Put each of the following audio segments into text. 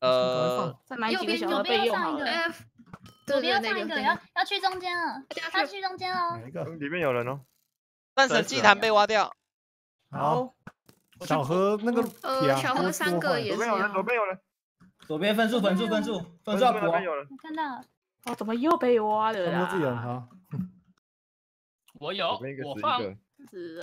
再买几个小右的备边上一个用好了。 左边上一个要去中间了，要去中间哦。 哪一个？ 里面有人哦。 战神祭坛被挖掉。 好，小河那个铁啊， 小河3个也是左边有人，左边有人， 左边分数要补那边有人。 我看到了。 哦，怎么又被挖了他们自己人啦？ 好。 我有，我放。 是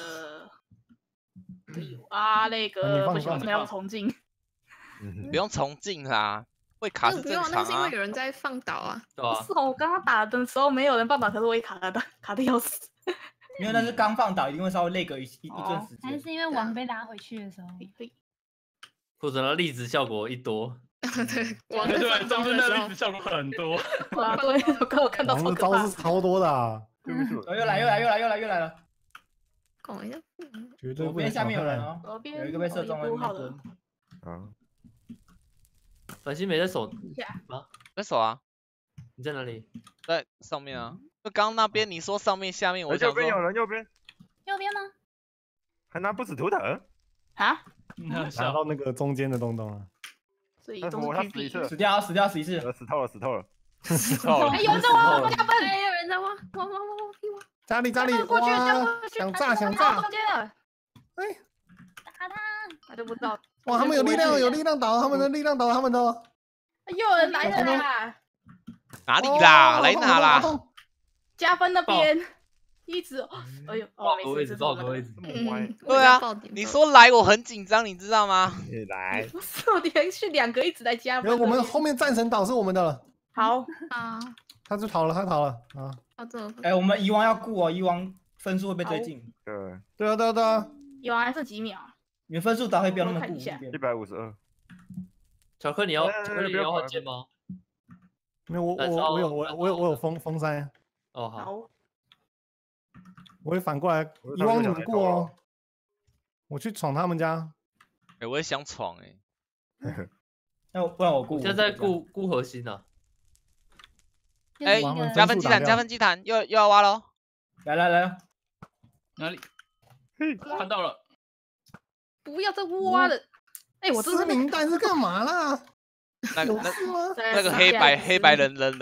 啊，那个不行，我们要重进。 不用重进啦，会卡是正常那是因为啊。 有人在放倒啊。 对吧？ 是哦，我刚刚打的时候没有人放倒，可是我也卡的要死。 因为那是刚放倒，一定会稍微累个一阵时间。 还是因为网被拉回去的时候， 或者呢，粒子效果一多。 对， 对，中间的粒子效果很多。 啊，对，我刚看到王的招是超多的啊， 又来了。 跟我一下。 绝对不能左边下面有人哦， 左边有一个被射中了。 好的。 啊， 繁星没在守吗？ 在守啊， 你在哪里？ 在上面啊。就刚刚那边你说上面下面，我想说右边有人，右边吗？ 还拿不死图腾啊？ 拿到那个中间的东东啊。 所以都是巨币。 死掉一次。 死透了。 哎，有人在挖，我加分。 哎，有人在挖，挖。 家里， 过去， 想炸。 中间了。 打他！ 他就不知道。 哇，他们有力量倒，他们的力量倒他们的。 又有人来了啦！ 哪里啦？来哪啦？ 加分那边一直，哎呦， 报个位置。 对啊，你说来我很紧张，你知道吗？ 来， 不是，我连续2个一直在加分。 我们后面战神岛是我们的了。 好啊， 他逃了啊！ 哎，我们遗忘要顾哦，遗忘分数会被追进。 对啊。 遗忘还剩几秒？ 你们分数打会不要那么顾。 152。 巧克力要换剑吗？ 没有，我有风扇。 哦好。 我会反过来，遗忘你们过哦。我去闯他们家。 哎，我也想闯哎。 那不然我顾。 现在在顾核心呢。 哎，加分祭坛，又要挖喽！ 来， 哪里？看到了。 不要再挖了！哎，我这是名单是干嘛啦？ 那个黑白人的。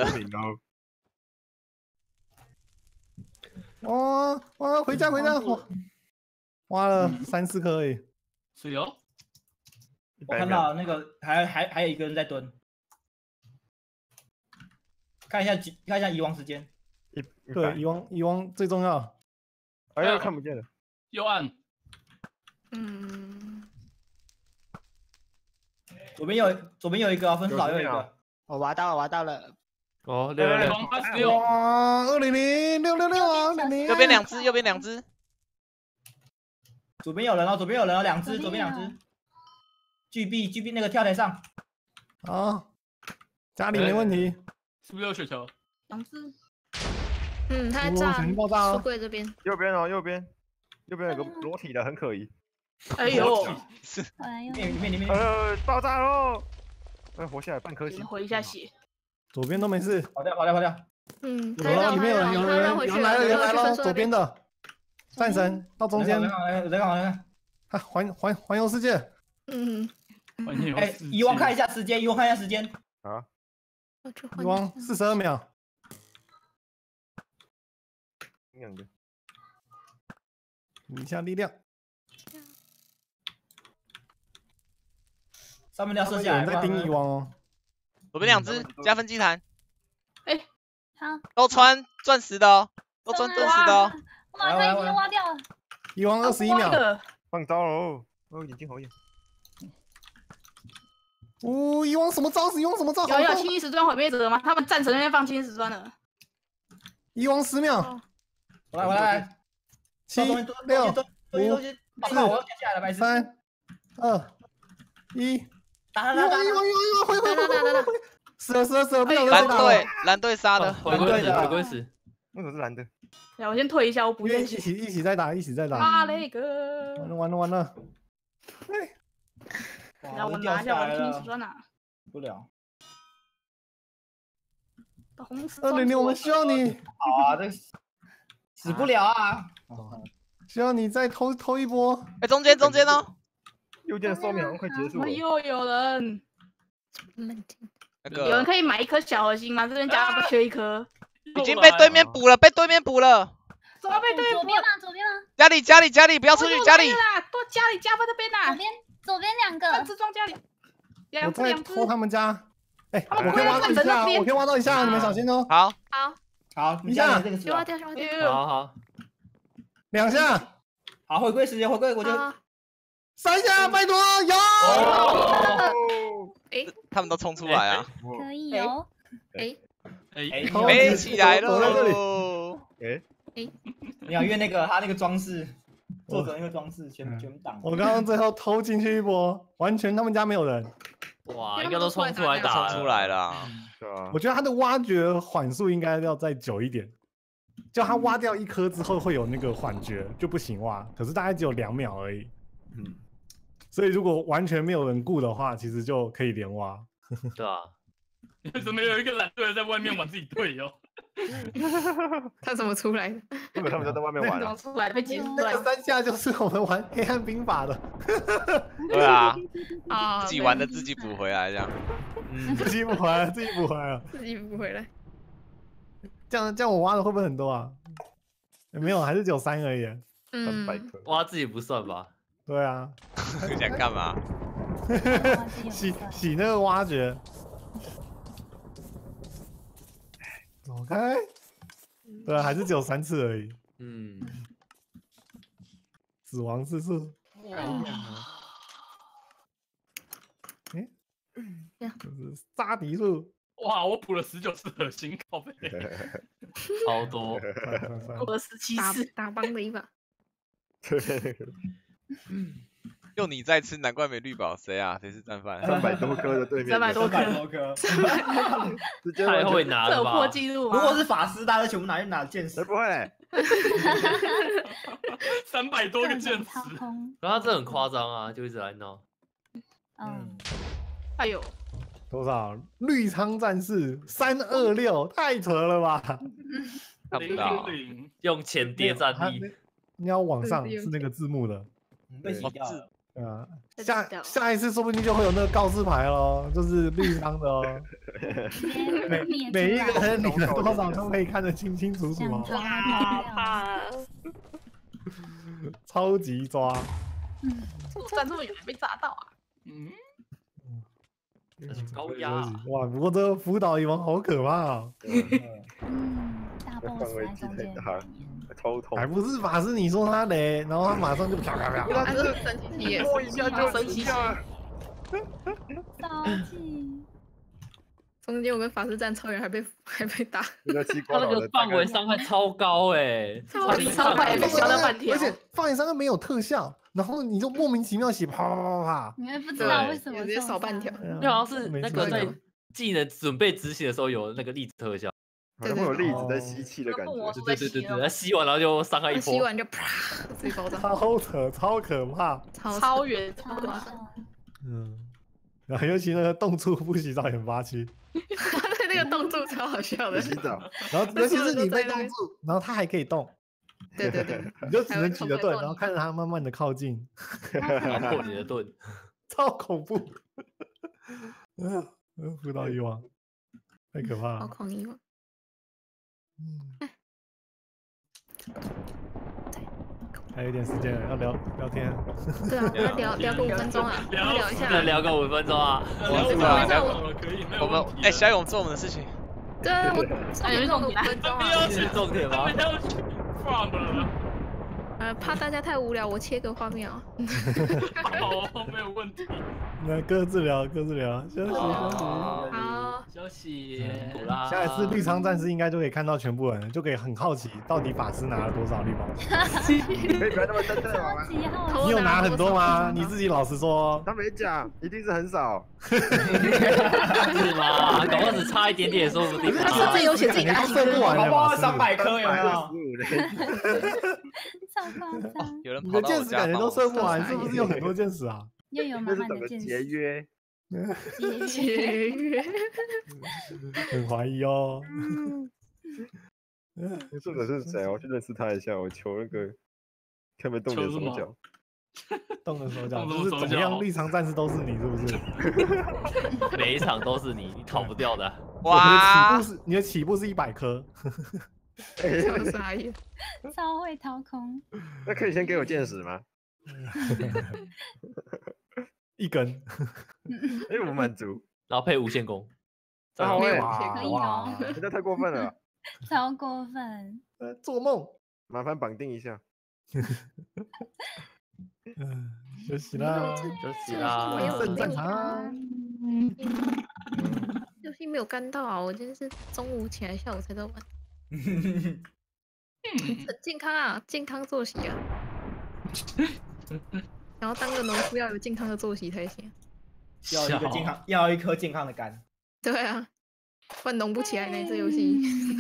哇，回家！挖了3、4颗而已。 是哦。 我看到那个还有一个人在蹲。看一下遗忘时间。 对，遗忘最重要。 哎呀，看不见了。 右岸。 左边有一个，分数岛又有一个。 我挖到了。 哦 ，666。哇，200，666啊，200。 右边两只。 左边有人哦，2只，左边2只。巨币那个跳台上。 好，家里没问题。 是不是有雪球 ？2只。 他在炸书柜这边。 右边有个裸体的，很可疑。 哎呦！ 里面。 爆炸喽！活下来半颗星。 回一下血。 左边都没事。 跑掉。 里面有人来了，左边的战神到中间。 来， 环游世界。 哎，遗忘看一下时间。 啊。 遗忘42秒。一下力量。 上面要射下来。 在盯遗忘哦。 左边2只加分祭坛。 哎，好。 都穿钻石的哦，都穿钻石的哦。 我马上已经挖掉了。 遗忘21秒。 放招喽！眼睛好眼。 遗忘什么招？ 有轻石砖毁灭者吗？他们战神那边放轻石砖了。 遗忘10秒。 我来。7、6、5、4、3、2、1。 打！ 回！死了！不要蓝队杀的， 回归死。 为什么是蓝的？ 来，我先退一下，我补一起再打。 啊，那个。 完了。 然后我拿一下我的轻石砖啊。 不了。 200，我们需要你。 好啊，这死不了啊！ 需要你再偷一波。 哎，中间哦。 右键寿命好像快结束了。 又有人。 那个有人可以买一颗小核心吗？这边家不缺一颗。 已经被对面补了，被对面补了。 怎么被对面左边吗？左边吗？ 家里不要出去，家里。 多家里加分那边呐。 左边2个。 3只装家里。 我在偷他们家。哎， 他们我可以挖到一下，我可以挖到一下，你们小心哦。 好。 好， 一下， 这个去挖掉，去挖掉。 好。 2下。 好，回归时间，回归，我就 3下，拜托，有。 哎， 他们都冲出来啊！ 可以哦。 飞起来喽！ 你看，因为那个他那个装饰，作者那个装饰全挡。 我刚刚最后偷进去一波，完全他们家没有人。 哇，应该都冲出来打， 冲出来了。 我觉得他的挖掘缓速应该要再久一点，就他挖掉1颗之后会有那个缓觉，就不行挖，可是大概只有2秒而已。所以如果完全没有人顾的话，其实就可以连挖。 对啊。 为什么有一个懒队在外面玩自己队友？ 他怎么出来的？ 因为他们都在外面玩了。 出来被解出来。 那个3下就是我们玩黑暗兵法的。 对啊。 啊， 自己玩的自己补回来这样。 自己补回来，自己补回来。 自己补回来。 这样我挖的会不会很多啊？没有，还是只有3而已。 300颗。 挖自己不算吧？ 对啊。 你想干嘛？ 洗那个挖掘。走开。对啊，还是只有3次而已。死亡次数。就是杀敌数。 哇，我补了19次核心，靠背。 超多。 补了17次， 打帮的一把。 就你在吃，难怪没绿宝。谁啊？谁是战犯 ？300多颗的对面。 300多颗。 太会拿了吧？ 这有破纪录吗？ 如果是法师，大家全部拿剑士。 不会。 300多个剑士。 然后他这很夸张啊，就一直来闹。 哎呦。 多少？绿仓战士326，太扯了吧！ 看不到。 用钱叠战力。 你要往上是那个字幕的。 被洗掉了。 下一次说不定就会有那个告示牌咯，就是绿仓的哦。每一个人领了多少都可以看得清清楚楚哦。超级抓。 站这么远还被炸到啊！ 高压哇！不过这个辅导蚁王好可怕啊！ 大 boss 在中间。 超痛！ 还不是法师，你说他雷，然后他马上就啪啪啪。 他是神奇体， 摸一下就生气。 骚气。 中间我跟法师站超远，还被打。 他那个范围伤害超高哎， 超快被削到半天。 而且范围伤害没有特效，然后你就莫名其妙写啪啪啪啪。 你会不知道为什么直接少半条。 就好像是那个在技能准备执行的时候有那个粒子特效。 会有粒子在吸气的感觉， 对，它吸完然后就伤害一波， 吸完就啪，自己爆炸， 超扯，超可怕， 超远，超夸张。 然后尤其那个洞处不洗澡很霸气， 那个洞处超好笑的， 洗澡， 然后尤其是你被洞住，然后它还可以动， 对， 你就只能举着盾，然后看着它慢慢的靠近， 破你的盾， 超恐怖，辅导蚁王，太可怕了， 好恐蚁王。 还有一点时间要聊天。 对啊，要聊个5分钟啊，聊一下。 聊个5分钟啊。 我们小勇做我们的事情。 对，我有种5分钟啊。 是重点吗？ 怕大家太无聊，我切个画面啊。 好，没有问题。 那各自聊，休息。 好， 休息。啦。 下一次绿仓战士应该就可以看到全部人，就可以很好奇到底法师拿了多少绿宝石。 可以不要那么真正吗？ 你有拿很多吗？你自己老实说。 他没讲，一定是很少。 是吗？搞不好只差一点点，说不定。 他上面有写自己的暗算不完了吧 ？300颗有没有？ 超夸张！ 有人你的剑士感觉都射不完，是不是有很多剑士啊？ 又有满满的剑士。 节约。 很怀疑哦。 作者是谁？我去认识他一下。我求那个看没动点手脚。 动了手脚，就是怎么样立场战士都是你，是不是？ 每一场都是你，你逃不掉的。 哇！你的起步是100颗。 超傻眼， 超会掏空。 那可以先给我箭矢吗 ？1根。 哎，我满足。 然后配无限攻。 好可以哇！ 这太过分了。 超过分。 做梦。 麻烦绑定一下。 休息啦， 休息啦。 正战场。 游戏没有干到啊！我今天是中午起来，下午才在玩。很健康啊，健康作息啊。然后当个农夫要有健康的作息才行。 要一颗健康的肝。 对啊，不然农不起来呢。这游戏。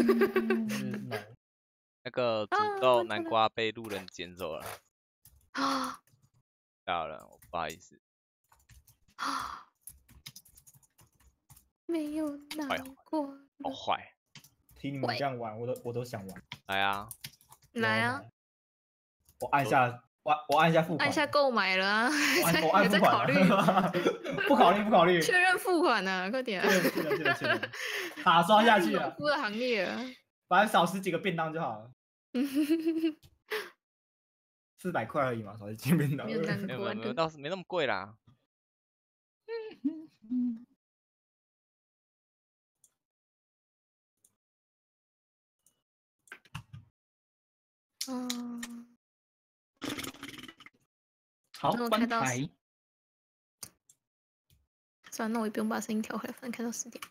那个土豆南瓜被路人捡走了。 啊！ 到了，我不好意思。 啊！没有难过。 好坏。 听你们这样玩，我都想玩。 来啊！ 来啊！ 我按下付款。 按下购买了啊！ 我按在考虑。 不考虑。 确认付款啊！快点。 确认。卡刷下去了。 农夫的行列啊！ 反正少吃几个便当就好了。400块而已嘛，少吃几个便当。 没有，倒是没那么贵啦。 好，关台。 算了，那我也不用把声音调回来，反正开到10点。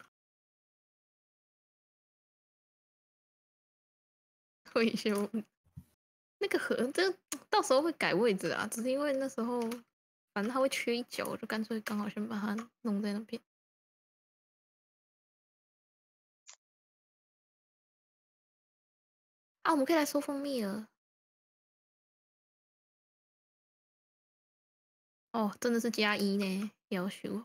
会修那个盒，这到时候会改位置啊，只是因为那时候反正它会缺一角，我就干脆刚好先把它弄在那边。啊，我们可以来收蜂蜜了。哦，真的是+1呢，要求。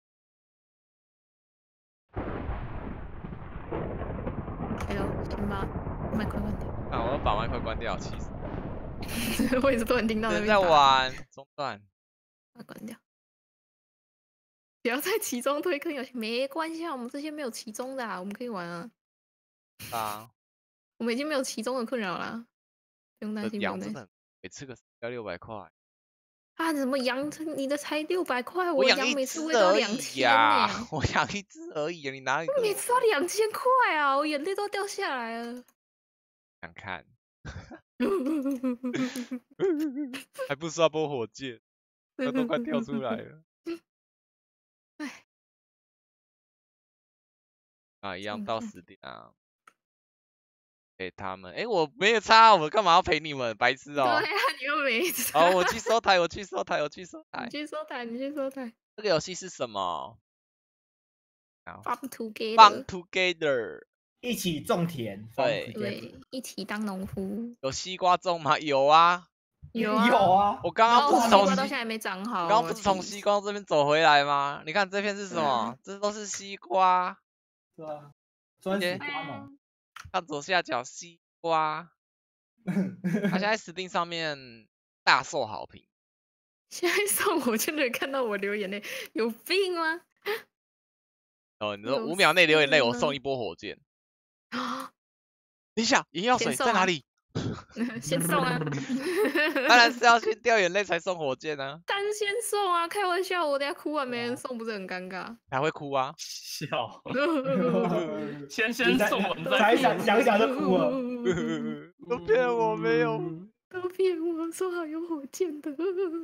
哎呦，先把麦克关掉。 啊，我要把麦克关掉，气死！ 我也是突然听到那边在玩，中断。 把关掉。不要在其中推坑游戏，没关系啊，我们这些没有其中的啊，我们可以玩啊。 啊。 我们已经没有其中的困扰了，不用担心。不用担心。 每次个要600块。 啊，怎么羊？你的才600块， 我羊每次喂到2000呢。 我养一只而已，你哪里？ 每次都2000块啊，我眼泪都掉下来了。 想看。还不刷波火箭，它都快跳出来了。 哎。 啊，一样到10点啊。陪他们，我没有差，我干嘛要陪你们？白痴哦！ 对啊，你又没差。 哦，我去收台。你去收台。 这个游戏是什么 ？Farm Together。 一起种田。 对，一起当农夫。 有西瓜种吗？有啊。 有啊。 我刚刚不是从西瓜到现在没长好。 刚刚不是从西瓜这边走回来吗？你看这片是什么？这都是西瓜。 对啊。专属瓜农。 看左下角西瓜，它现在 Steam 上面大受好评。 现在送我就能看到我流眼泪，有病吗？ 哦，你说5秒内流眼泪，我送一波火箭。 啊！ 等一下，眼药水在哪里？ 先送啊！ 当然是要先掉眼泪才送火箭啊。 单先送啊！开玩笑，我等下哭完没人送，不是很尴尬？ 还会哭啊？ 笑。先送完再想就哭了。 都骗我没有， 都骗我说好有火箭的。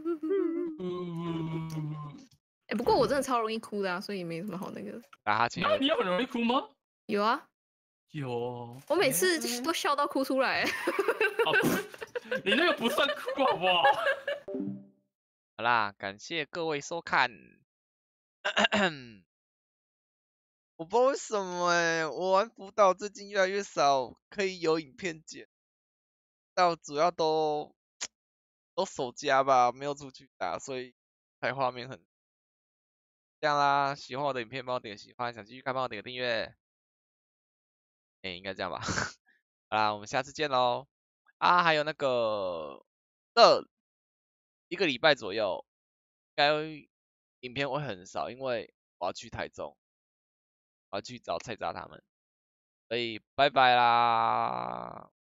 不过我真的超容易哭的啊，所以没什么好那个。 你有很容易哭吗？ 有啊。 有。 我每次都笑到哭出来。 你那个不算哭好不好？ 好啦，感谢各位收看。我不知道为什么我玩辅导最近越来越少可以有影片剪，到主要都守家吧，没有出去打，所以拍画面很这样啦。喜欢我的影片帮我点个喜欢，想继续看帮我点个订阅。应该这样吧。好啦，我们下次见喽。啊，还有那个1 1个礼拜左右，应该影片会很少，因为我要去台中，我要去找菜渣他们，所以拜拜啦。